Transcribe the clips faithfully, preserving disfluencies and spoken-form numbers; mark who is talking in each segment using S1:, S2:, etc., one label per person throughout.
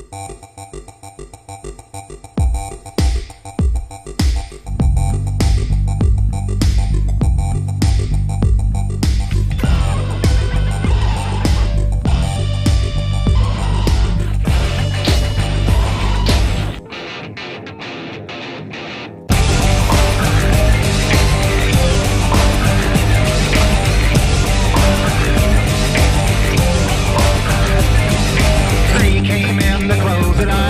S1: Three came in the clothes that I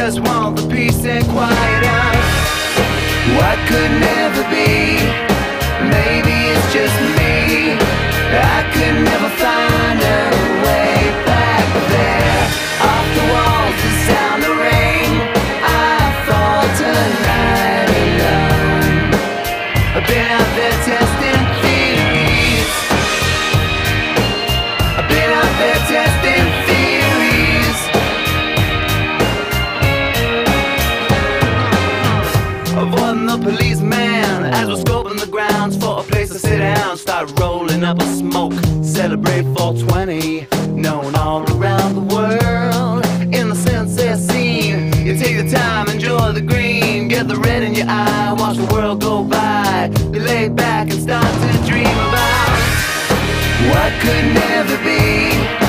S1: just want the peace and quiet out. What could never be? Maybe it's just me. I could never find a way back there. Off the walls, the sound of rain. I fall tonight alone. I've been out there testing theories. I've been out there testing theories. Avoiding the policeman as we're scoping the grounds for a place to sit down. Start rolling up a smoke, celebrate four twenty, known all around the world. In the sunset scene, you take the time, enjoy the green, get the red in your eye, watch the world go by. You lay back and start to dream about what could never be.